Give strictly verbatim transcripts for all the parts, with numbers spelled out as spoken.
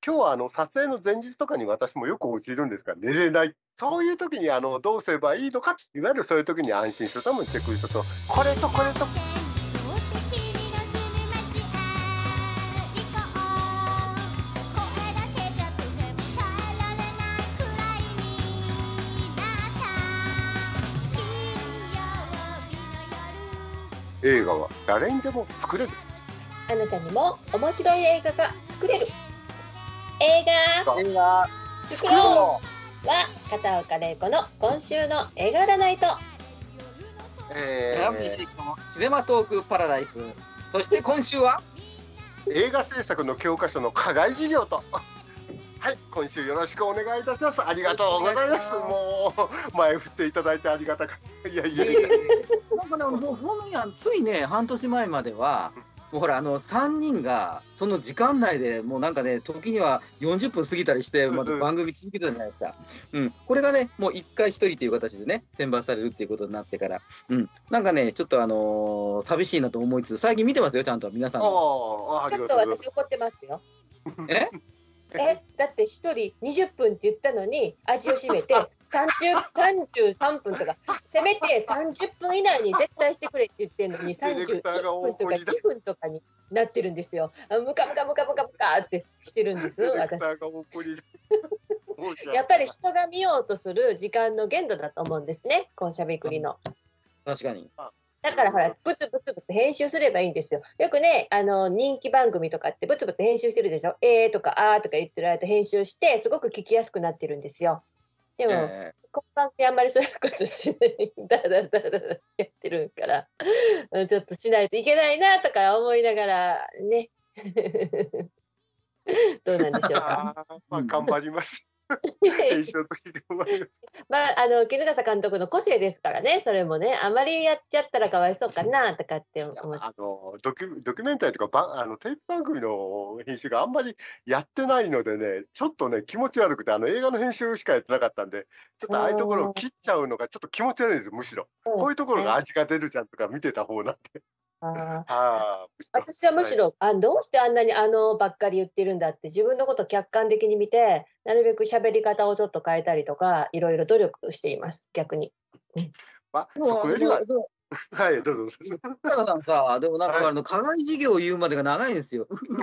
今日はあの撮影の前日とかに私もよく落ちるんですが、寝れない。そういう時にあのどうすればいいのか、いわゆるそういう時に安心するためのチェックリストと、これとこれと。映画は誰にでも作れる。 あなたにも面白い映画が作れる。映画映画作ろうは片岡玲子の今週の映画占いと、 えラブジェイコのシネマトークパラダイス。そして今週は映画制作の教科書の課外授業と。はい、今週よろしくお願いいたします。ありがとうございます。もう前振っていただいてありがたかった。いやいやいや。 なんかね、もうほんのついね、半年前まではもうほら、あのさんにんがその時間内でもうなんかね、時にはよんじゅっぷん過ぎたりしてまた番組続けてたじゃないですか。うん、これがね、もういっかいひとりっていう形でね、選抜されるっていうことになってから、うん、なんかね、ちょっとあのー、寂しいなと思いつつ、最近見てますよ、ちゃんと皆さんの。 ちょっと私怒ってますよ。 ええ、だって一人にじゅっぷんって言ったのに味を占めてさんじゅう、さんじゅうさんぷんとか、せめてさんじゅっぷん以内に絶対してくれって言ってるのにさんじゅういっぷんとかにふんとかになってるんですよ。ムカムカムカムカムカってしてるんです私。やっぱり人が見ようとする時間の限度だと思うんですね、このしゃべくりの。 確かに。 だからほら、ブツブツブツ編集すればいいんですよ。よくね、あの人気番組とかってブツブツ編集してるでしょ。えーとかあーとか言ってる間編集して、すごく聞きやすくなってるんですよ。でも、えー、この番組あんまりそういうことしない、だだだだだやってるから、ちょっとしないといけないなとか思いながらね。どうなんでしょうか。 まあ、頑張ります。編集として頑張ります。 まあ、あの衣笠監督の個性ですからね、それもね、あまりやっちゃったらかわいそうかなとかって思って。 あのドキュドキュメンタリーとかばあのテレビ番組の編集があんまりやってないのでね、ちょっとね気持ち悪くて、あの映画の編集しかやってなかったんで、ちょっとああいうところを切っちゃうのがちょっと気持ち悪いんですよ、むしろ。こういうところが味が出るじゃんとか見てた方なんで。 ああ、私はむしろ、はい、あどうしてあんなにあのばっかり言ってるんだって自分のことを客観的に見て、なるべく喋り方をちょっと変えたりとか、いろいろ努力しています、逆に。 まあ、そこよりははい、どうぞ。 深田さんさ、でもなんかあの課外授業を言うまでが長いんですよ。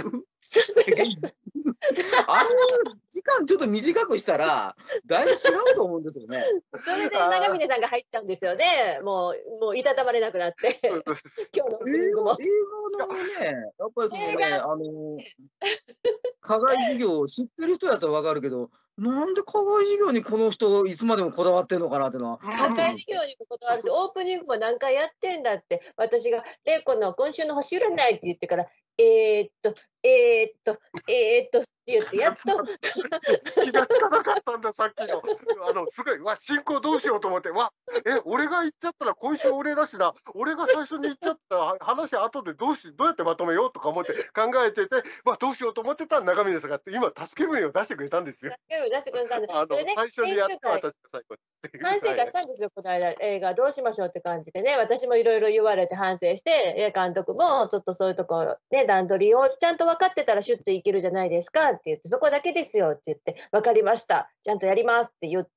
あの時間ちょっと短くしたらだいぶ違うと思うんですよね。 それで長峰さんが入ったんですよね。もうもういたたまれなくなって今日の映画も映画のね、やっぱりそのね、あの課外授業を知ってる人だったらわかるけど、なんで課外授業にこの人いつまでもこだわってるのかなっていうのは。 課外授業にもこだわるし、オープニングも何回やってんだって、私が玲子の今週の星占いって言ってから。えー、っと、えー、っと、えー、っとって言って、やっと。 気がつかなかったんだ、さっきの。あの、すごい、わ、進行どうしようと思って、わ、え、俺が言っちゃったら今週俺だしな、俺が最初に言っちゃったら話後でどうし、どうやってまとめようとか思って考えてて、まあ、どうしようと思ってたら長峰さんが今、助け舟を出してくれたんですよ。 助け舟出してくれたんです。 あの、最初にやって、私が最後に。 反省会したんですよ、この間、映画どうしましょうって感じでね、私もいろいろ言われて反省して、監督もちょっとそういうところ、ね、段取りをちゃんと分かってたらシュッといけるじゃないですかって言って、そこだけですよって言って、分かりました、ちゃんとやりますって言って、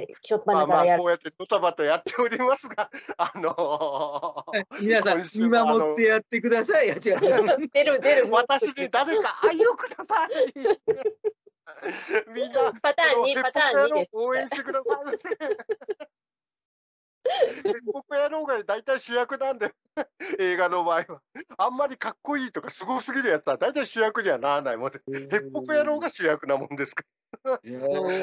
しょっぱなからやる。 こうやってドタバタやっておりますが、あのー、皆さん、見守ってやってください。違う出る出る。 私に誰か愛をください。みんなパターンにパターンにです。 応援してくださいませ。鉄北野郎が大体主役なんで、映画の場合は。あんまりかっこいいとかすごすぎるやつは大体主役にはならないもんで、鉄北野郎が主役なもんですから。そんな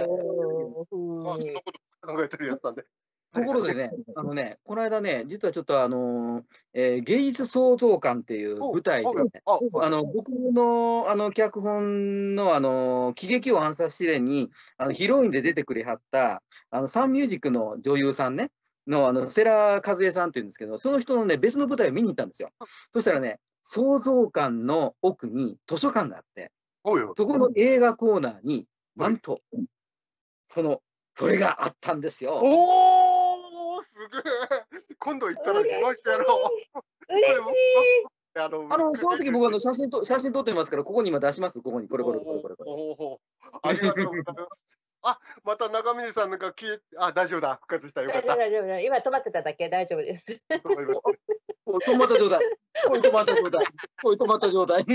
こと考えてるやつなんで。 ところでね、あのね、この間ね、実はちょっとあのーえー、芸術創造館っていう舞台で、ね、あの僕のあの脚本のあの喜劇を暗殺試練にあのヒロインで出てくれはったあのサンミュージックの女優さんねのあの世良和恵さんっていうんですけど、その人のね別の舞台を見に行ったんですよ。そしたらね、創造館の奥に図書館があって、そこの映画コーナーになんとそのそれがあったんですよ。 すげえ。今度行ったら見ましてやろう。 嬉しい。 あの、その時僕あの写真と写真撮ってますから、ここに今出します。ここにこれこれこれこれこれ。 ありがとうございます。あ、また中峰さんが消え、あ、大丈夫だ、復活した、よか大丈夫、 った。 大丈夫。今止まってただけ、大丈夫です。 わかりました。 おい、止まった状態。おい、止まった状態。おい、止まった状態。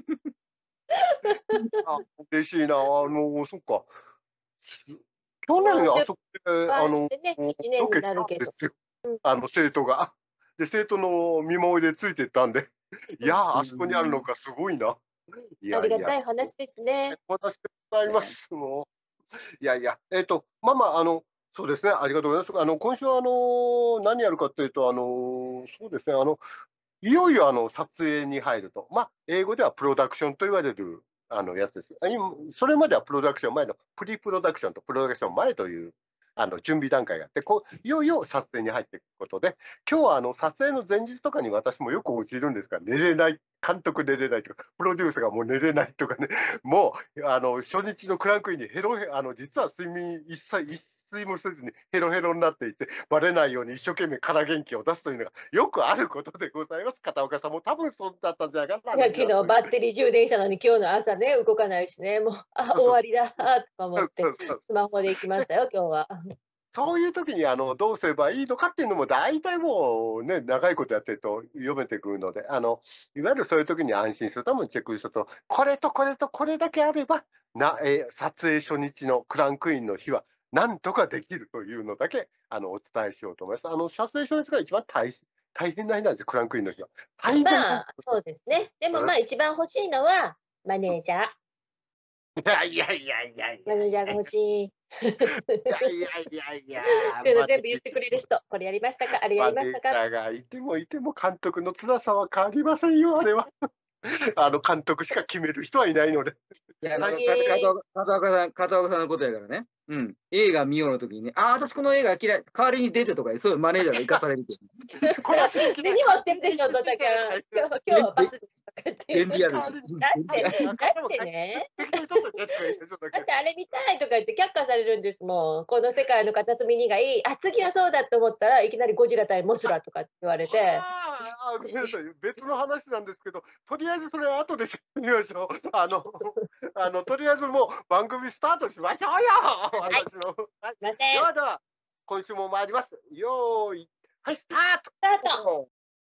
あ、嬉しいな、あの、そっか。去年、あそこで、あの、 してね、一年になるけど。 あの、生徒が。で、生徒の見守りでついてったんで、いや、あそこにあるのか、すごいな。いやありがいや、 たい話ですね。 私でございます。もう。いやいや、えっと、まあまあ、あの、そうですね、ありがとうございます。あの、今週は、あの、何やるかというと、あの、そうですね、あの、いよいよ、あの、撮影に入ると。まあ、英語ではプロダクションと言われる、あの、やつです。あ今それまではプロダクション前の、プリプロダクションとプロダクション前という、あの、準備段階があって、こう、いよいよ撮影に入っていくことで、今日は、あの、撮影の前日とかに私もよく落ちるんですが、寝れない、監督寝れないとか、プロデュースがもう寝れないとかね、もう、あの、初日のクランクインにヘロヘロ、あの、実は睡眠一切、一睡もせずにヘロヘロになっていて、バレないように一生懸命空元気を出すというのがよくあることでございます。片岡さんも多分そうだったんじゃないかな。 いや、昨日バッテリー充電したのに、今日の朝ね、動かないしね、もう、あ、終わりだ、とか思って、スマホで行きましたよ、今日は。 そういう時にあのどうすればいいのかっていうのも大体もうね、長いことやってると読めてくるので、あのいわゆるそういう時に安心するためにチェックリストと、これとこれとこれだけあればな、えー撮影初日のクランクインの日はなんとかできるというのだけあのお伝えしようと思います。あの撮影初日が一番大大変な日なんです、クランクインの日は。大変まあ、そうですね。でもまあ、一番欲しいのは、マネージャー。 いやいやいやいやいや。 マネージャーが欲しい。 いやいやいやいや。 そういうの全部言ってくれる人、これやりましたか、あれやりましたか。 マネージャーがいてもいても監督の辛さは変わりませんよ、あれは。あの監督しか決める人はいないので。 いや、片岡さん、片岡さんのことやからね。うん。映画見ようの時にね、ああ、私この映画嫌い、代わりに出てとか、そういうマネージャーが生かされる。 手に持ってるでしょ、ドタキャン。今日今日はバスですとかって。 便利やる。 だって、だってね。だってあれ見たいとか言って却下されるんですもん。この世界の片隅にがいい。あ、次はそうだと思ったらいきなりゴジラ対モスラとかって言われて。 ああ、ごめんなさい。別の話なんですけど、とりあえずそれは後でしみましょう。あの、あのとりあえずもう番組スタートしましょうよ。私の。はい。 すいません。 ではでは今週も参ります。よーい、はい、スタート。 スタート。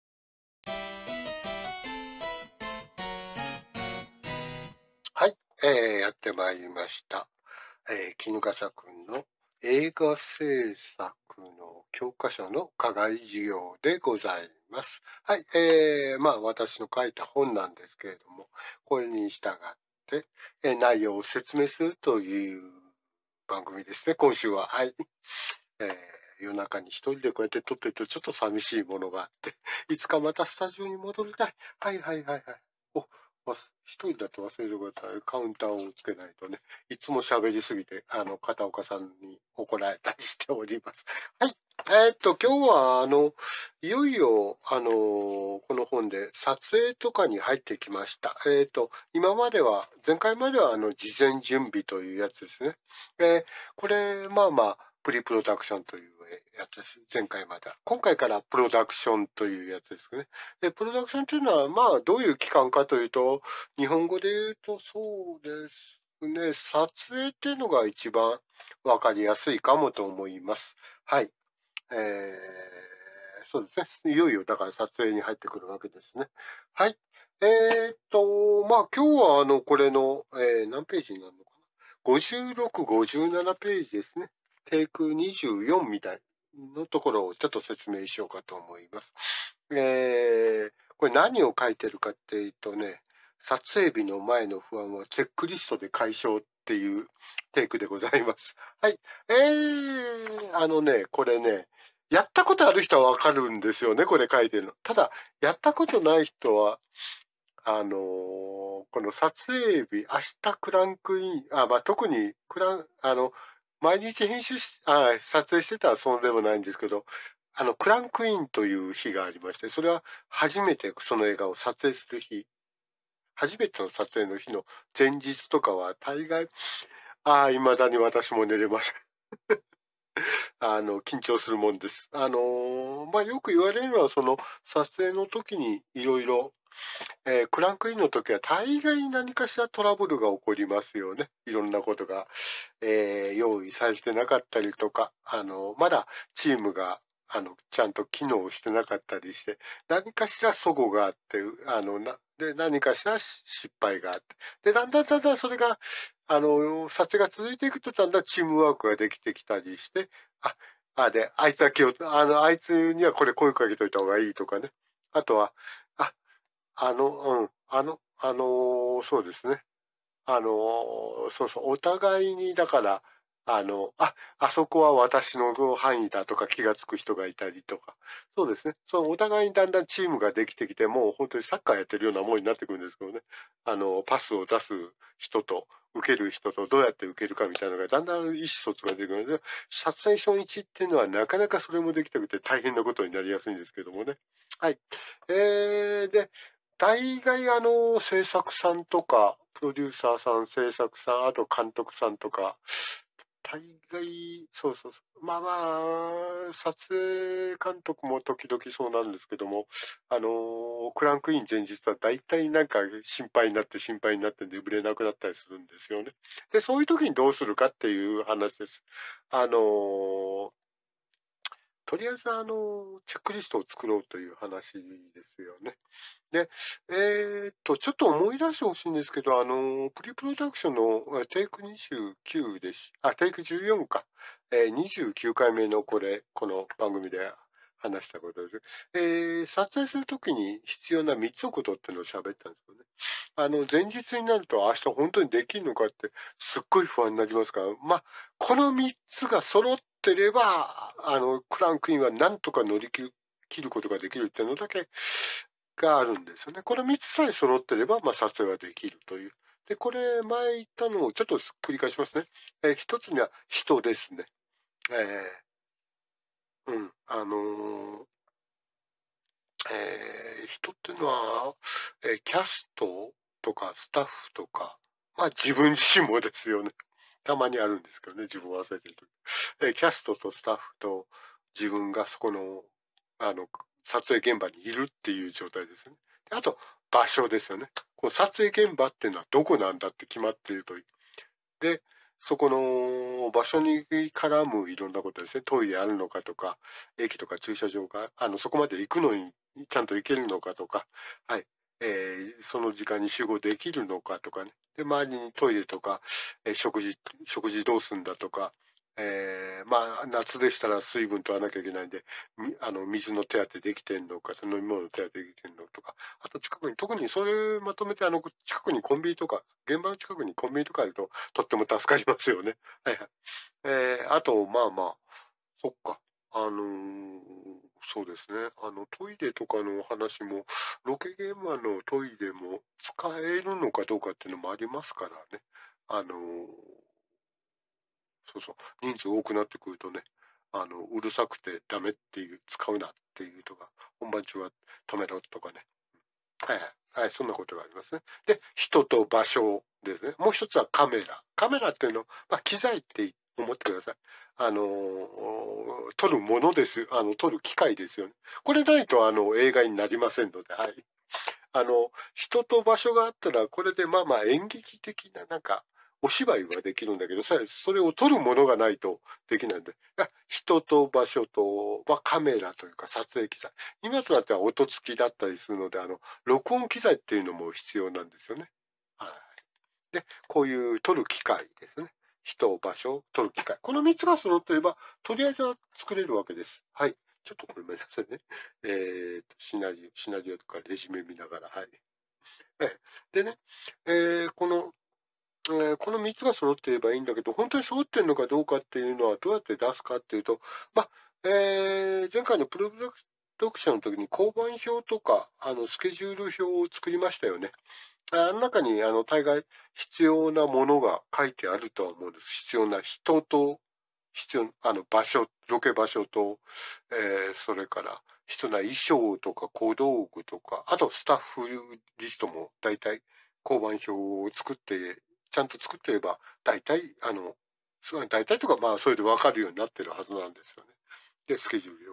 はい、えー、やってまいりました。えー、衣笠くんの映画制作の教科書の課外授業でございます。はい、えー、まあ私の書いた本なんですけれども、これに従って、えー、内容を説明するという番組ですね、今週は。はい。えー、夜中に一人でこうやって撮ってるとちょっと寂しいものがあって、いつかまたスタジオに戻りたい。はいはいはいはい。お一人だと忘れることはカウンターをつけないとね、いつも喋りすぎて、あの、片岡さんに怒られたりしております。はい。えー、っと、今日は、あの、いよいよ、あの、この本で撮影とかに入ってきました。えー、っと、今までは、前回までは、あの、事前準備というやつですね。えー、これ、まあまあ、プリプロダクションというやつです。前回までは。今回からプロダクションというやつですね。で、プロダクションというのは、まあ、どういう期間かというと、日本語で言うと、そうですね、撮影っていうのが一番わかりやすいかもと思います。はい。えー、そうですね。いよいよ、だから撮影に入ってくるわけですね。はい。えー、っと、まあ、今日は、あの、これの、えー、何ページになるのかな。ごじゅうろく、ごじゅうななページですね。テイクにじゅうよんみたいのところをちょっと説明しようかと思います。えー、これ何を書いてるかっていうとね、撮影日の前の不安はチェックリストで解消っていうテイクでございます。はい。えー、あのね、これね、やったことある人はわかるんですよね、これ書いてるの。ただ、やったことない人は、あのー、この撮影日、明日クランクイン、あ、まあ、特にクラン、あの、毎日編集し、あ、撮影してたらそうでもないんですけど、あの、クランクインという日がありまして、それは初めてその映画を撮影する日、初めての撮影の日の前日とかは大概、ああ、未だに私も寝れません。あの、緊張するもんです。あのー、まあ、よく言われるのは、その、撮影の時にいろいろ、 えークランクインの時は大概何かしらトラブルが起こりますよね。いろんなことが、えー用意されてなかったりとか、あの、まだチームが、あの、ちゃんと機能してなかったりして、何かしら齟齬があって、あの、な、で、何かしら失敗があって、で、だんだんだんだんそれが、あの、撮影が続いていくと、だんだんチームワークができてきたりして、あ、あ、で、あいつは気を、あの、あいつにはこれ声かけといた方がいいとかね。あとは、あ、あの、うん、あの、あのーそうですね。あのーそうそう、お互いに、だから、あの、あ、あそこは私の範囲だとか気がつく人がいたりとか、そうですね。そのお互いにだんだんチームができてきて、もう本当にサッカーやってるようなもんになってくるんですけどね。あの、パスを出す人と、受ける人とどうやって受けるかみたいなのがだんだん意思疎通が出てくるので、撮影初日っていうのはなかなかそれもできなくて大変なことになりやすいんですけどもね。はい。えー、で、大概あの、制作さんとか、プロデューサーさん、制作さん、あと監督さんとか、大概、そうそうそう。まあまあ、撮影監督も時々そうなんですけども、あの、クランクイン前日は大体なんか心配になって心配になって眠れなくなったりするんですよね。で、そういう時にどうするかっていう話です。あの、とりあえずあの、チェックリストを作ろうという話ですよね。で、えーっと、ちょっと思い出してほしいんですけど、あの、プリプロダクションのえテイクにじゅうきゅうです。あ、テイクじゅうよんか。えー、にじゅうきゅうかいめのこれ、この番組で話したことです。えー、撮影するときに必要なみっつのことっていうのを喋ったんですよね。あの、前日になると明日本当にできるのかってすっごい不安になりますから、まあ、このみっつが揃ってれば、あの、クランクインはなんとか乗り切ることができるっていうのだけがあるんですよね。これみっつさえ揃ってれば、まあ、撮影はできるという。で、これ前言ったのをちょっと繰り返しますね。えー一つには人ですね。えーうん、あのーえー人っていうのは、えーキャストとかスタッフとか、まあ自分自身もですよね。たまにあるんですけどね、自分を忘れてるとき。えーキャストとスタッフと自分がそこの、あの、撮影現場にいるっていう状態ですよね。であと、場所ですよね。この撮影現場っていうのはどこなんだって決まっているといい。で、そこの場所に絡むいろんなことですね。トイレあるのかとか、駅とか駐車場が、あの、そこまで行くのにちゃんと行けるのかとか、はい。えーその時間に集合できるのかとかね。で、周りにトイレとか、えー食事、食事どうすんだとか、えーまあ、夏でしたら水分取らなきゃいけないんで、みあの、水の手当てできてんのか、飲み物の手当てできてんのとか、あと近くに、特にそれまとめて、あの、近くにコンビニとか、現場の近くにコンビニとかあると、とっても助かりますよね。はいはい。えーあと、まあまあ、そっか。あのーそうですね。あの、トイレとかの話も、ロケ現場のトイレも使えるのかどうかっていうのもありますからね。あのーそうそう。人数多くなってくるとね、あの、うるさくてダメっていう、使うなっていうとか、本番中は止めろとかね。はいはい。はい、そんなことがありますね。で、人と場所ですね。もう一つはカメラ。カメラっていうのは、まあ、機材って思ってください。あのー撮るものです。あの、撮る機械ですよね。これないと、あの、映画になりませんので、はい。あの、人と場所があったら、これでまあまあ演劇的な、なんか、お芝居はできるんだけど、さそれを撮るものがないとできないんで、あ人と場所と、まあ、カメラというか撮影機材。今となっては音付きだったりするので、あの、録音機材っていうのも必要なんですよね。はい。で、こういう撮る機械ですね。人、場所、撮る機械。このみっつが揃っていれば、とりあえずは作れるわけです。はい。ちょっとごめんなさいね。えーと、シナリオ、シナリオとかレジュメ見ながら、はい。ええでね、えーこの、えーこのみっつが揃っていればいいんだけど、本当に揃ってるのかどうかっていうのはどうやって出すかっていうと、まあ、えー前回のプロダクションの時に交番表とか、あの、スケジュール表を作りましたよね。あの中に、あの、大概必要なものが書いてあるとは思うんです。必要な人と、必要、あの、場所、ロケ場所と、えーそれから必要な衣装とか小道具とか、あとスタッフリストも大体交番表を作って、ちゃんと作っていれば、大体、あの、すごい大体とか、まあ、それでわかるようになってるはずなんですよね。で、スケジュール表がね。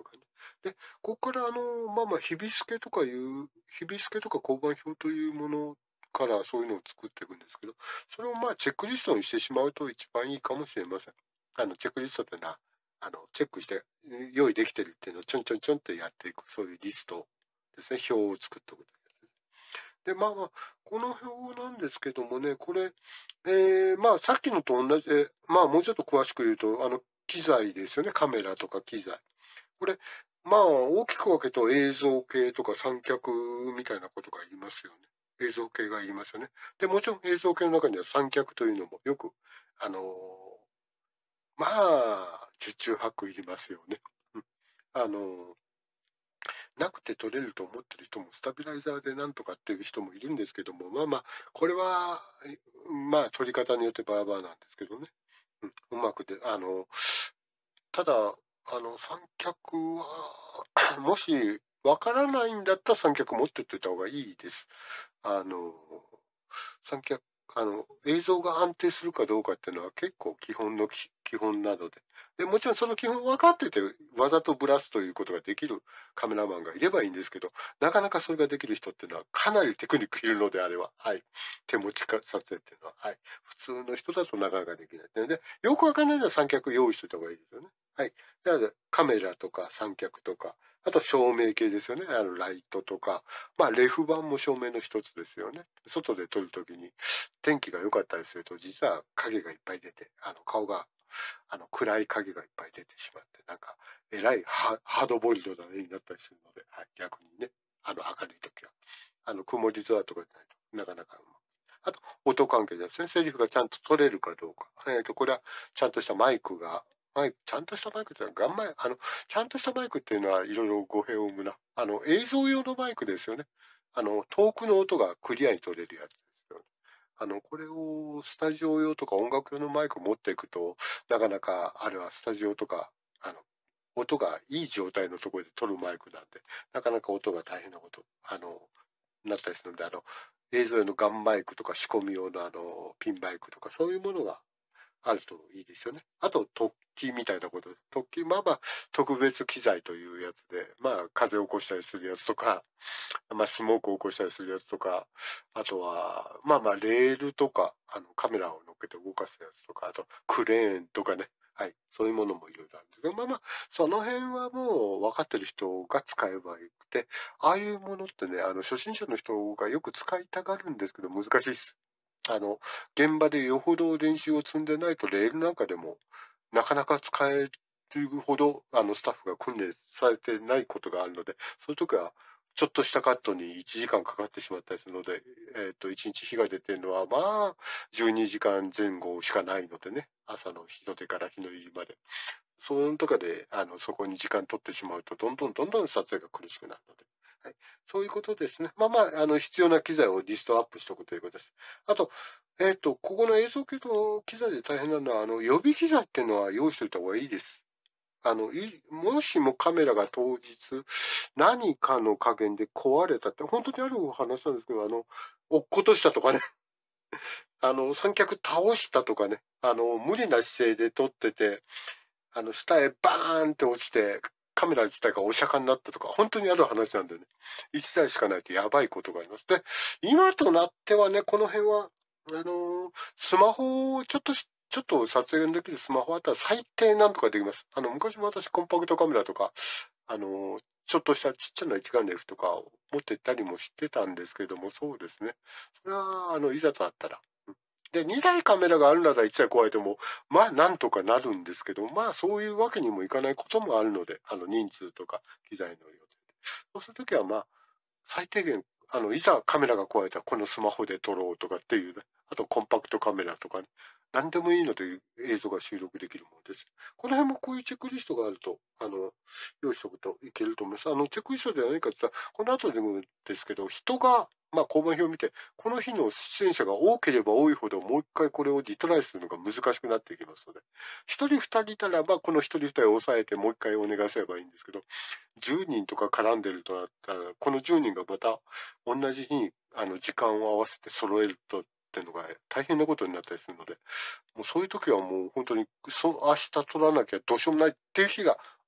で、ここからあの、まあまあ、日々付けとかいう、日々付けとか交番表というものからそういうのを作っていくんですけど、それをまあチェックリストにしてしまうと一番いいかもしれません。あの、チェックリストっていうのは、あの、チェックして用意できてるっていうのをちょんちょんちょんってやっていく、そういうリストですね、表を作っておくというやつです。で、まあまあ、この表なんですけどもね、これ、えー、まあさっきのと同じで、まあもうちょっと詳しく言うと、あの、機材ですよね、カメラとか機材。これ、まあ、大きく分けると映像系とか三脚みたいなことが言いますよね。映像系が言いますよね。で、もちろん映像系の中には三脚というのもよく、あのーまあ、十中八九いりますよね。うん、あのーなくて取れると思ってる人も、スタビライザーでなんとかっていう人もいるんですけども、まあまあ、これは、まあ、取り方によってバーバーなんですけどね。うん、うまくで、あの、ただ、あの、三脚は、もし、わからないんだったら三脚持っておいた方がいいです。あの、三脚、あの、映像が安定するかどうかっていうのは結構基本のき基本なので。で、もちろんその基本分かってて、わざとブラすということができるカメラマンがいればいいんですけど、なかなかそれができる人っていうのはかなりテクニックいるのであれば、はい。手持ち撮影っていうのは、はい。普通の人だとなかなかできない。で、よくわかんないのは三脚用意しておいた方がいいですよね。はい。なので、カメラとか三脚とか、あと照明系ですよね。あの、ライトとか。まあ、レフ板も照明の一つですよね。外で撮るときに、天気が良かったりすると、実は影がいっぱい出て、あの、顔が、あの、暗い影がいっぱい出てしまって、なんか、えらいハードボイルドな絵になったりするので、はい、逆にね、あの、明るいときは。あの、曇り空とかじゃないとなかなかうまく。あと、音関係ですね。セリフがちゃんと取れるかどうか。えっと、これは、ちゃんとしたマイクが、マイク、ちゃんとしたマイクってのは、ガンマイク、あの、ちゃんとしたマイクっていうのはいろいろ語弊を生むな。あの、映像用のマイクですよね。あの、遠くの音がクリアに取れるやつですよね。あの、これをスタジオ用とか音楽用のマイク持っていくと、なかなか、あれはスタジオとか、あの、音がいい状態のところで撮るマイクなんで、なかなか音が大変なこと、あの、なったりするので、あの、映像用のガンマイクとか仕込み用のあの、ピンマイクとか、そういうものがあるといいですよね。あと、突起みたいなこと。突起、まあまあ、特別機材というやつで、まあ、風を起こしたりするやつとか、まあ、スモークを起こしたりするやつとか、あとは、まあまあ、レールとか、あの、カメラを乗っけて動かすやつとか、あと、クレーンとかね。はい。そういうものもいろいろあるんですけど、まあまあ、その辺はもう分かってる人が使えばよくて、ああいうものってね、あの、初心者の人がよく使いたがるんですけど、難しいです。あの、現場でよほど練習を積んでないと、レールなんかでも、なかなか使えるほど、あの、スタッフが訓練されてないことがあるので、そういう時は、ちょっとしたカットにいちじかんかかってしまったりするので、えっと、いちにち日が出てるのは、まあ、じゅうにじかんぜん後しかないのでね、朝の日の出から日の入りまで。そのとかで、あの、そこに時間取ってしまうと、どんどんどんどん撮影が苦しくなるので。はい。そういうことですね。まあまあ、あの、必要な機材をリストアップしておくということです。あと、えっと、ここの映像系の機材で大変なのは、あの、予備機材っていうのは用意しておいた方がいいです。あの、いもしもカメラが当日、何かの加減で壊れたって、本当にある話なんですけど、あの、落っことしたとかね、あの、三脚倒したとかね、あの、無理な姿勢で撮ってて、あの、下へバーンって落ちて、カメラ自体がお釈迦になったとか、本当にある話なんでね、一台しかないとやばいことがあります。で、今となってはね、この辺は、あのースマホをちょっとし、ちょっと撮影できるスマホあったら最低なんとかできます。あの、昔私コンパクトカメラとか、あのーちょっとしたちっちゃな一眼レフとかを持ってったりもしてたんですけども、そうですね。それは、あの、いざとなったら。で、にだいカメラがあるならいちだい加えても、まあ、なんとかなるんですけど、まあ、そういうわけにもいかないこともあるので、あの、人数とか機材の予定で。そうするときは、まあ、最低限、あの、いざカメラが壊れたらこのスマホで撮ろうとかっていうね、あとコンパクトカメラとかね、何でもいいので映像が収録できるものです。この辺もこういうチェックリストがあると、あの、用意しておくといけると思います。あの、チェックリストでは何かって言ったら、この後でもですけど、人が、まあ、交番表を見て、この日の出演者が多ければ多いほど、もう一回これをリトライするのが難しくなっていきますので、一人二人いたらば、この一人二人を抑えてもう一回お願いすればいいんですけど、じゅうにんとか絡んでるとなったら、このじゅうにんがまた同じ日にあの時間を合わせて揃えるとっていうのが大変なことになったりするので、もうそういう時はもう本当にそ明日取らなきゃどうしようもないっていう日が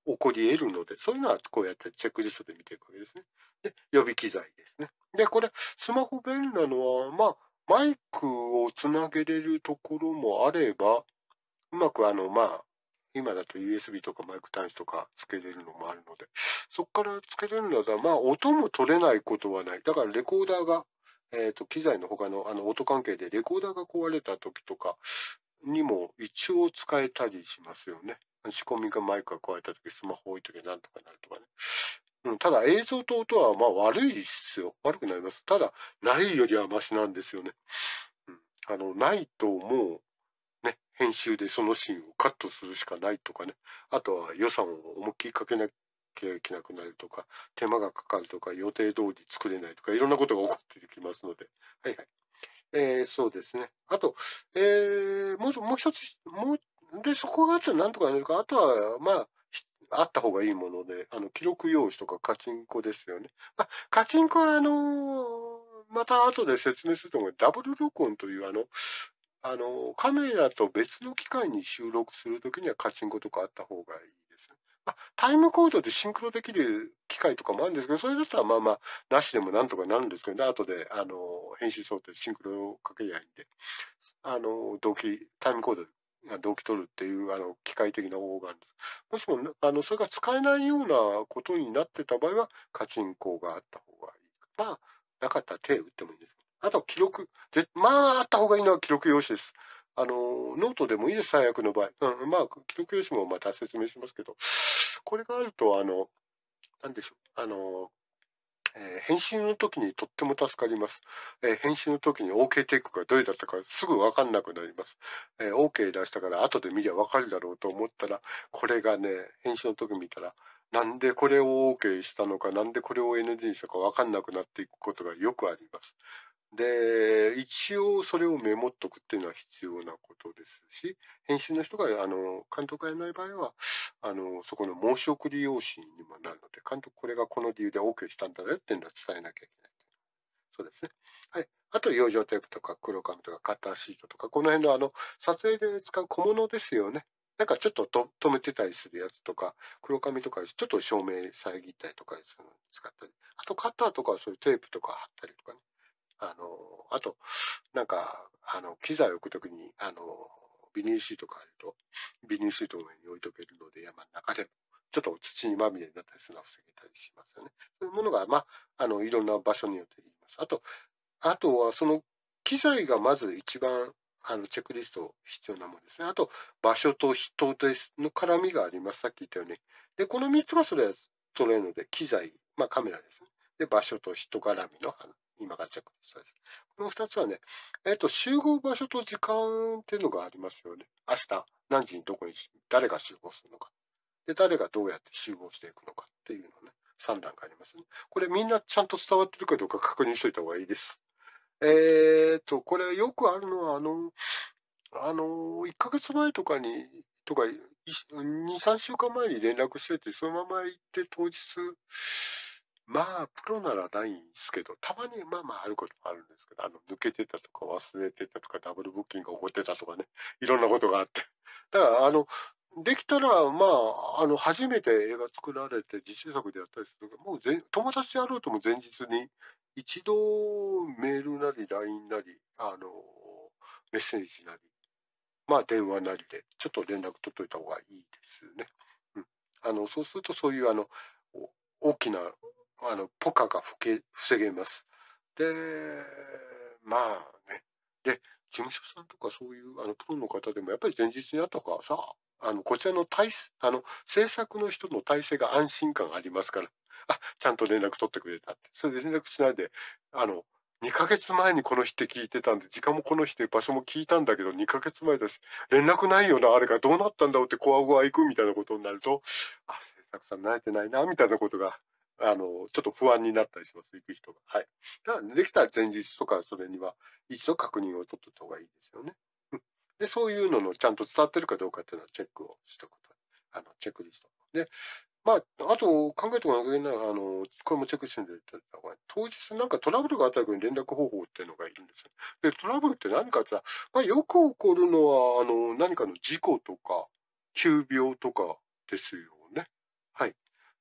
起こり得るので、そういうのはこうやってチェックリストで見ていくわけですね。で、予備機材ですね。で、これ、スマホ便利なのは、まあ、マイクをつなげれるところもあれば、うまくあの、まあ、今だと ユーエスビー とかマイク端子とかつけれるのもあるので、そこからつけれるのだ、まあ、音も取れないことはない。だからレコーダーが、えっと、機材の他のあの音関係でレコーダーが壊れた時とかにも一応使えたりしますよね。仕込みがマイクが壊れた時、スマホ置いときゃなんとかなるとかね。うん、ただ映像と音はまあ悪いですよ。悪くなります。ただ、ないよりはマシなんですよね。うん、あの、ないともう、ね、編集でそのシーンをカットするしかないとかね。あとは予算を思いっきりかけなきゃいけなくなるとか、手間がかかるとか、予定通り作れないとか、いろんなことが起こってきますので。はいはい。えー、そうですね。あと、えー、もう、もう一つ、もう、で、そこがあったらなんとかなるか、あとは、まあ、あった方がいいもので、あの、記録用紙とかカチンコですよね。あ、カチンコは、あのーまた後で説明すると思う。ダブル録音という、あの、あの、カメラと別の機械に収録するときにはカチンコとかあった方がいいですね。あ、タイムコードでシンクロできる機械とかもあるんですけど、それだったらまあまあ、なしでもなんとかなるんですけどね、後で、あの、編集ソフトでシンクロをかけりゃいいんで、あの、同期、タイムコードが同期取るっていう、あの、機械的な方法があるんです。もしも、あの、それが使えないようなことになってた場合は、カチンコがあった方がいい。まあ、なかったら手打ってもいいんですけど。あと、記録。で、まあ、あった方がいいのは記録用紙です。あの、ノートでもいいです、最悪の場合。うん、まあ、記録用紙もまた説明しますけど、これがあると、あの、なんでしょう。あの、えー編集の時にとっても助かります。えー編集の時に OK テイクがどれだったかすぐわかんなくなります。えー OK 出したから後で見りゃわかるだろうと思ったら、これがね、編集の時見たら、なんでこれを OK したのか、なんでこれを エヌジー にしたかわかんなくなっていくことがよくあります。で、一応それをメモっとくっていうのは必要なことですし、編集の人が、あの、監督がやらない場合は、あの、そこの申し送り用紙にもなるので、監督これがこの理由で OK したんだよっていうのは伝えなきゃいけない。そうですね。はい。あと、養生テープとか黒紙とかカッターシートとか、この辺のあの、撮影で使う小物ですよね。なんかちょっとと止めてたりするやつとか、黒紙とかちょっと照明遮ったりとかするのに使ったり。あとカッターとかはそういうテープとか貼ったりとかね。あの、あと、なんか、あの、機材を置くときに、あの、ビニールシートがあると、ビニールシートの上に置いとけるので、山の中でも、ちょっと土にまみれになったりするのは防げたりしますよね。そういうものが、まあ、あの、いろんな場所によって言います。あと、あとは、その、機材がまず一番、あの、チェックリスト必要なものですね。あと、場所と人ですの絡みがあります。さっき言ったように。で、このみっつがそれは取れるので、機材、まあカメラですね。で、場所と人絡みの、あの今がチェックリストです。このふたつはね、えっと、集合場所と時間っていうのがありますよね。明日、何時にどこに、誰が集合するのか。で、誰がどうやって集合していくのかっていうのね、さん段階ありますね。これみんなちゃんと伝わってるかどうか確認しといた方がいいです。えーと、これよくあるのは、あの、あの、いっかげつまえとかに、とか、に、さんしゅうかんまえに連絡してて、そのまま行って当日、まあ、プロならないんですけど、たまにまあまああることもあるんですけど、あの、抜けてたとか忘れてたとか、ダブルブッキングが起こってたとかね、いろんなことがあって。だから、あの、できたら、まあ、あの、初めて映画作られて自主作でやったりするともうぜ友達でやろうとも前日に、一度メールなり ライン なり、あの、メッセージなり、まあ電話なりで、ちょっと連絡取っといた方がいいですね。うん。あの、そうするとそういうあの、大きな、あの、ポカが防げ、防げます。で、まあね。で、事務所さんとかそういうあのプロの方でもやっぱり前日にあった方がさ、あの、こちらの体、あの、制作の人の体制が安心感ありますから、あ、ちゃんと連絡取ってくれたって。それで連絡しないで、あの、にかげつまえにこの日って聞いてたんで、時間もこの日で場所も聞いたんだけど、にかげつまえだし、連絡ないよな、あれがどうなったんだろうってこわごわ行くみたいなことになると、あ、制作さん慣れてないな、みたいなことが、あの、ちょっと不安になったりします、行く人が。はい。だからできたら前日とかそれには一度確認を取っといた方がいいですよね。うん。で、そういうののちゃんと伝わってるかどうかっていうのはチェックをしておくと。あの、チェックリスト。で、まあ、あと考えておかなきゃいけない、あの、これもチェックしておいた方がいい。当日なんかトラブルがあった時に連絡方法っていうのがいるんですよ。で、トラブルって何かって言ったら、まあ、よく起こるのは、あの、何かの事故とか、急病とかですよね。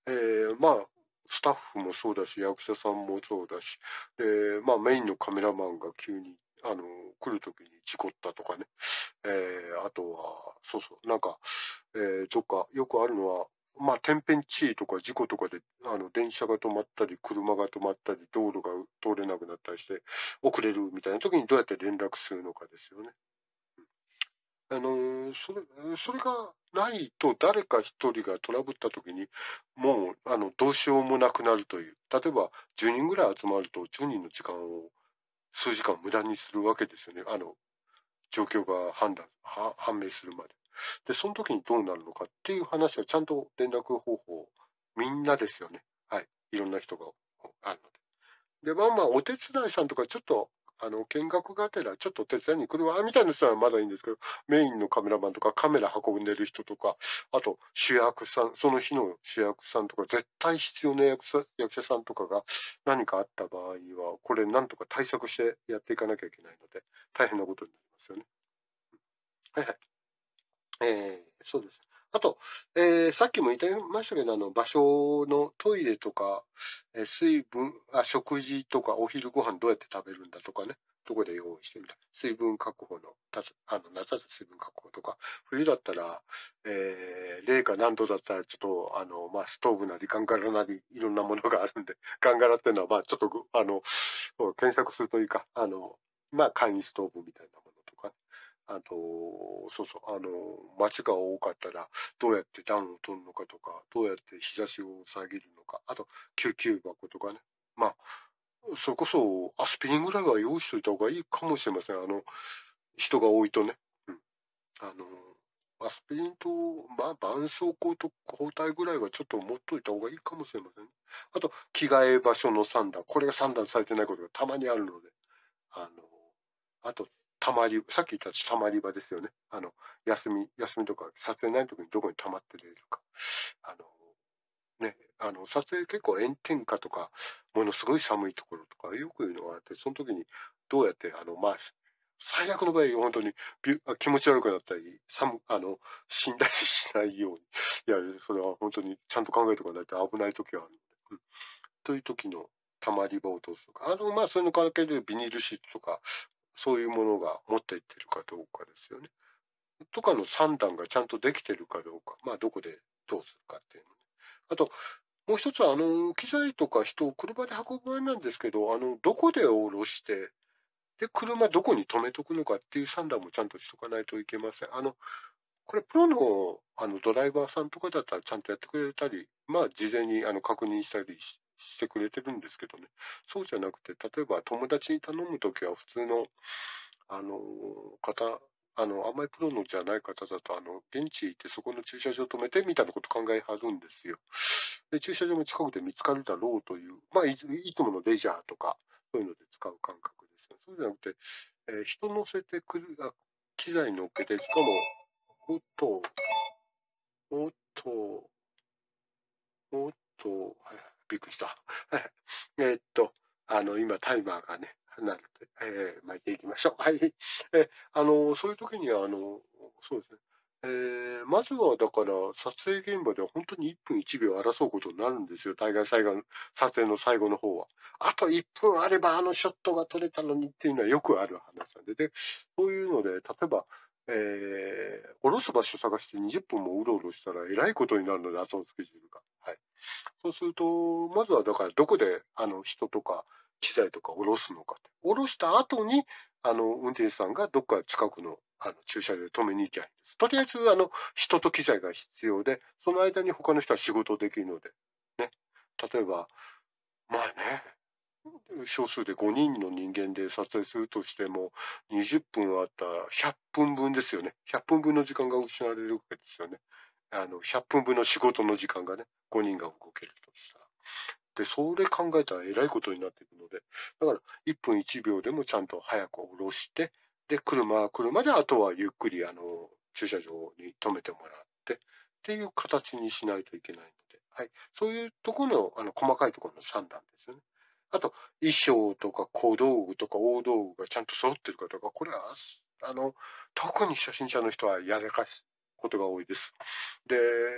えー、まあ、スタッフもそうだし、役者さんもそうだし、で、まあ、メインのカメラマンが急に、あの、来るときに事故ったとかね。えー、あとは、そうそう、なんか、えー、とか、よくあるのは、まあ、天変地異とか事故とかで、あの、電車が止まったり、車が止まったり、道路が通れなくなったりして、遅れるみたいな時にどうやって連絡するのかですよね。あのーそれ、それがないと誰か一人がトラブった時に、もう、あの、どうしようもなくなるという。例えば、じゅうにんぐらい集まると、じゅうにんの時間を、数時間無駄にするわけですよね。あの、状況が判断、は判明するまで。で、その時にどうなるのかっていう話は、ちゃんと連絡方法、みんなですよね。はい。いろんな人があるので。で、まあまあ、お手伝いさんとか、ちょっと、あの、見学がてら、ちょっと手伝いに来るわ、みたいな人はまだいいんですけど、メインのカメラマンとか、カメラ運んでる人とか、あと、主役さん、その日の主役さんとか、絶対必要な役者役者さんとかが何かあった場合は、これ、なんとか対策してやっていかなきゃいけないので、大変なことになりますよね。はいはい。えー、そうです。あと、えー、さっきも言いましたけど、あの、場所のトイレとか、えー水分あ、食事とか、お昼ご飯どうやって食べるんだとかね、どこで用意してみたい。水分確保の、たあの、夏だと水分確保とか、冬だったら、えー、零下何度だったら、ちょっと、あの、まあ、ストーブなり、ガンガラなり、いろんなものがあるんで、ガンガラっていうのは、まあ、ちょっとぐ、あの、検索するといいか、あの、まあ、簡易ストーブみたいなものとか、あと、そうそう、あの、街が多かったら、どうやって暖を取るのかとか、どうやって日差しを遮るのか、あと、救急箱とかね。まあ、それこそ、アスピリンぐらいは用意しといた方がいいかもしれません。あの、人が多いとね。うん。あの、アスピリンと、まあ、絆創膏と抗体ぐらいはちょっと持っといた方がいいかもしれません。あと、着替え場所の三段。これが三段されてないことがたまにあるので、あの、あと、たまり、さっき言ったたまり場ですよね。あの、休み、休みとか、撮影ない時にどこに溜まってれるか。あの、ね、あの、撮影結構炎天下とか、ものすごい寒いところとか、よく言うのがあって、その時にどうやって、あの、まあ、最悪の場合、本当にび気持ち悪くなったり、寒、あの、死んだりしないように。いや、それは本当にちゃんと考えておかないと危ない時はあるので。うん、という時のたまり場を通すとか、あの、まあ、それの関係でビニールシートとか、そういうものが持っていってるかどうかですよね。とかの算段がちゃんとできてるかどうか。まあ、どこでどうするかっていうのね。あと、もう一つは、あの、機材とか人を車で運ぶ場合なんですけど、あの、どこで降ろして、で、車どこに止めとくのかっていう算段もちゃんとしとかないといけません。あの、これ、プロの、あの、ドライバーさんとかだったらちゃんとやってくれたり、まあ、事前にあの確認したりししてくれてるんですけどね。そうじゃなくて、例えば友達に頼むときは普通の、あの、方、あの、あんまりプロのじゃない方だと、あの、現地行ってそこの駐車場止めてみたいなこと考えはるんですよ。で、駐車場も近くで見つかるだろうという、まあ、いついつものレジャーとか、そういうので使う感覚ですね。そうじゃなくて、えー人乗せてくる、あ、機材乗っけて、しかも、おっと、おっと、おっと、はいはい、びっくりした。はいえーっと、あの、今、タイマーがね、なので、えー巻いていきましょう。はい。え、あの、そういう時には、あの、そうですね。えーまずは、だから、撮影現場では本当にいっぷんいちびょう争うことになるんですよ。大概最後の、撮影の最後の方は。あといっぷんあればあのショットが撮れたのにっていうのはよくある話なんで。で、そういうので、例えば、えー、降ろす場所探してにじゅっぷんもうろうろしたらえらいことになるので、後のスケジュールが。はい。そうすると、まずはだからどこであの人とか機材とか降ろすのかって。降ろした後に、あの、運転手さんがどっか近くのあの駐車場で止めに行きゃいいんです。とりあえず、あの、人と機材が必要で、その間に他の人は仕事できるので、ね。例えば、まあね、少数でごにんの人間で撮影するとしても、にじゅっぷんあったらひゃっぷんぶんですよね。ひゃっぷんぶんの時間が失われるわけですよね。あの、ひゃっぷんぶんの仕事の時間がね、ごにんが動けるとしたら。で、それ考えたらえらいことになっていくので、だからいっぷんいちびょうでもちゃんと早く下ろして、で、車は車で、あとはゆっくり、あの、駐車場に止めてもらって、っていう形にしないといけないので、はい。そういうところの、あの、細かいところの算段ですよね。あと、衣装とか小道具とか大道具がちゃんと揃ってるかとか、これは、あの、特に初心者の人はやらかすことが多いです。で、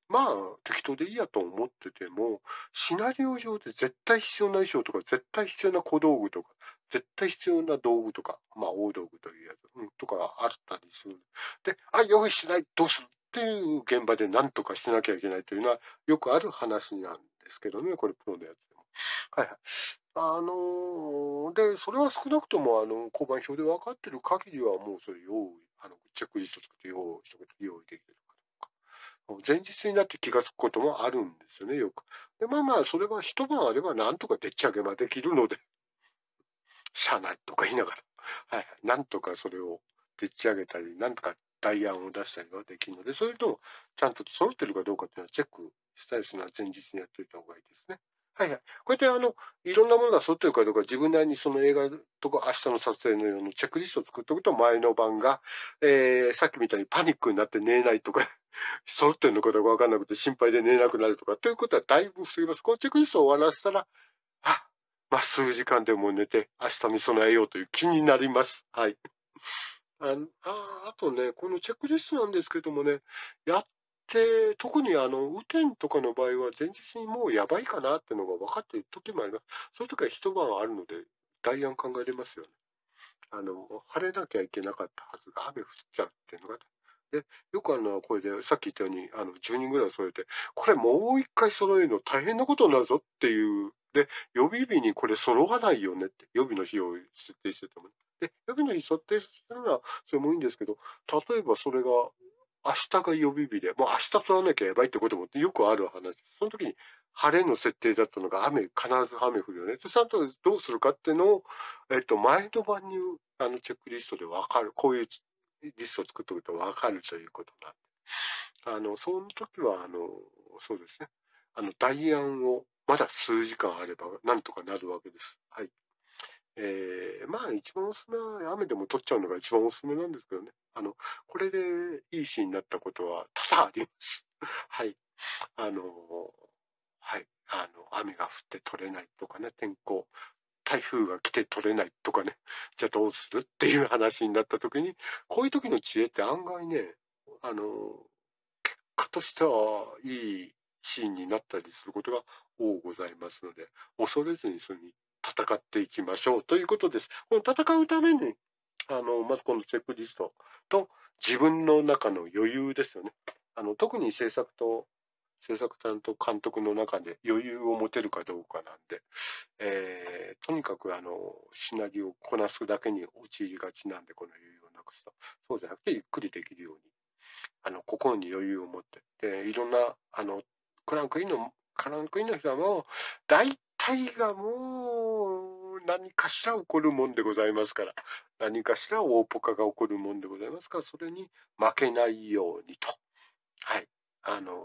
まあ、適当でいいやと思ってても、シナリオ上で絶対必要な衣装とか、絶対必要な小道具とか、絶対必要な道具とか、まあ、大道具というやつ、うん、とかあったりする。で、あ、用意してない、どうするっていう現場で何とかしなきゃいけないというのは、よくある話なんですけどね、これ、プロのやつでも。はいはい。あのーで、それは少なくとも、あの、交番表で分かってる限りは、もうそれ用意、あの、チェックリスト作って用意しておくと用意できるかどうか。前日になって気がつくこともあるんですよね、よく。で、まあまあ、それは一晩あればなんとかでっち上げはできるので、しゃあないとか言いながら、はいはい、なんとかそれをでっち上げたり、なんとか代案を出したりはできるので、そういうのをちゃんと揃ってるかどうかっていうのはチェックしたりするのは前日にやっておいた方がいいですね。はいはい。こうやってあの、いろんなものが揃ってるかどうか、自分なりにその映画とか明日の撮影のようなチェックリストを作っておくと、前の晩が、えー、さっきみたいにパニックになって寝れないとか、揃ってるのかどうかわかんなくて心配で寝れなくなるとか、ということはだいぶ防げます。このチェックリストを終わらせたら、あ、まあ、数時間でも寝て、明日に備えようという気になります。はい。ああ、あとね、このチェックリストなんですけどもね、やって、特にあの、雨天とかの場合は前日にもうやばいかなっていうのが分かっている時もあります。そういう時は一晩あるので、代案考えれますよね。あの、晴れなきゃいけなかったはずが雨降っちゃうっていうのが。で、よくあの、これで、さっき言ったように、あの、じゅうにんぐらい揃えて、これもう一回揃えるの大変なことになるぞっていう。で、予備日にこれ揃わないよねって、予備の日を設定してても。で、予備の日設定するのは、それもいいんですけど、例えばそれが、明日が予備日で、もう明日取らなきゃやばいってこともよくある話です。その時に、晴れの設定だったのが雨、必ず雨降るよね。そしたらどうするかっていうのを、えっと、前の晩にあのチェックリストで分かる、こういうリストを作っておくと分かるということなんで、あの、その時は、あの、そうですね、あの、代案をまだ数時間あればなんとかなるわけです。はい。えー、まあ一番おすすめは雨でも取っちゃうのが一番おすすめなんですけどね。あの、これでいいシーンになったことは多々あります。はい。あの、はい。あの、雨が降って取れないとかね、天候。台風が来て取れないとかね、じゃあどうするっていう話になった時に、こういう時の知恵って案外ね、あの、結果としてはいいシーンになったりすることが多ございますので、恐れずにそれに戦っていきましょうということです。この戦うために、あの、まずこのチェックリストと自分の中の余裕ですよね。あの、特に制作と、制作担当監督の中で余裕を持てるかどうかなんで、えー、とにかくあのシナリオをこなすだけに陥りがちなんで、この余裕をなくすと、そうじゃなくてゆっくりできるように、あの心に余裕を持って、でいろんなあのクランクインのクランクインの人はもう大体がもう何かしら起こるもんでございますから、何かしら大ポカが起こるもんでございますから、それに負けないようにと、はい、あのー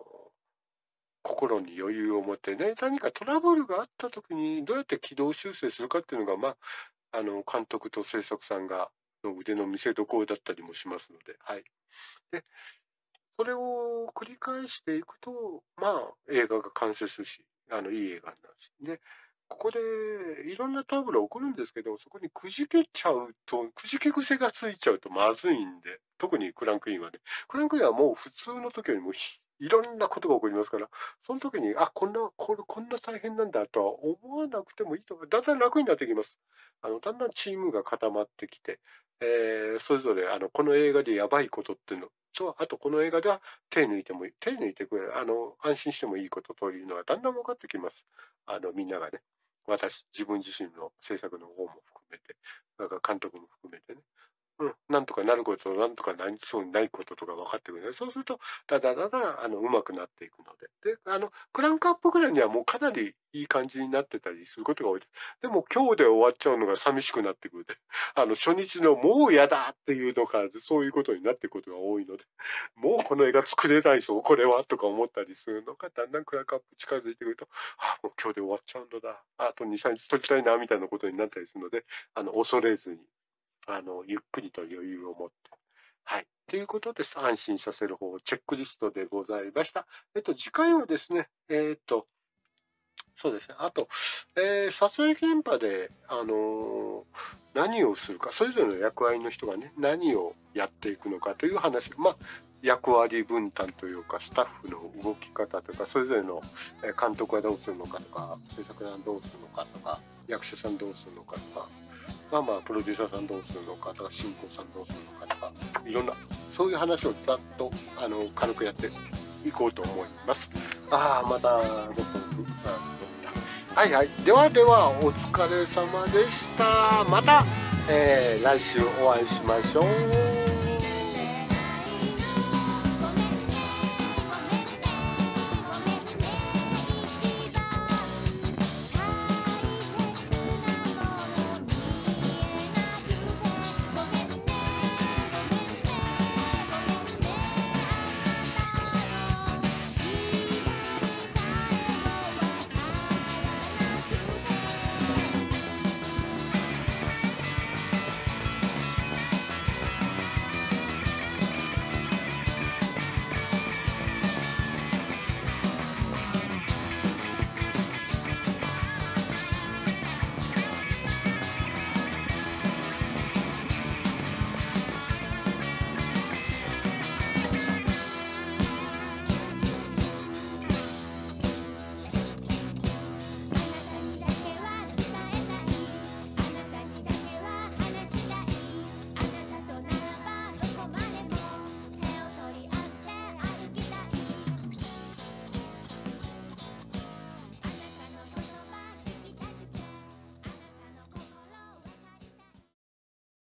心に余裕を持ってね、何かトラブルがあった時にどうやって軌道修正するかっていうのが、まあ、あの、監督と制作さんが、の腕の見せ所だったりもしますので、はい。で、それを繰り返していくと、まあ、映画が完成するし、あの、いい映画になるし。で、ここでいろんなトラブルが起こるんですけど、そこにくじけちゃうと、くじけ癖がついちゃうとまずいんで、特にクランクインはね。クランクインはもう普通の時よりもいろんなことが起こりますから、その時に、あ、こんな、これ、こんな大変なんだとは思わなくてもいいと思う。だんだん楽になってきます。あの、だんだんチームが固まってきて、えー、それぞれ、あの、この映画でやばいことっていうのと、あとこの映画では手抜いてもいい、手抜いてくれる、あの、安心してもいいことというのがだんだん分かってきます。あの、みんながね。私、自分自身の制作の方も含めて、なんか監督も含めてね。うん、なんとかなること、なんとかなりそうにないこととか分かってくるね。そうすると、だだだだ、あの、上手くなっていくので。で、あの、クランクアップぐらいにはもうかなりいい感じになってたりすることが多いです。でも今日で終わっちゃうのが寂しくなってくるで。あの、初日のもうやだっていうのから、そういうことになっていくことが多いので、もうこの映画作れないぞ、これは、とか思ったりするのが、だんだんクランクアップ近づいてくると、あ、もう今日で終わっちゃうのだ。あとに、さんにち撮りたいな、みたいなことになったりするので、あの、恐れずに。あの、ゆっくりと余裕を持って。はい。ということです。安心させる方、チェックリストでございました。えっと、次回はですね、えっと、そうですね。あと、えー、撮影現場で、あのー、何をするか、それぞれの役割の人がね、何をやっていくのかという話。まあ、 役割分担というか、スタッフの動き方というか、それぞれの監督はどうするのかとか、制作さんどうするのかとか、役者さんどうするのかとか、まあまあプロデューサーさんどうするのかとか、進行さんどうするのかとか、いろんなそういう話をざっとあの軽くやっていこうと思います。ああ、またどこはいはい。ではではお疲れ様でした。また、えー、来週お会いしましょう。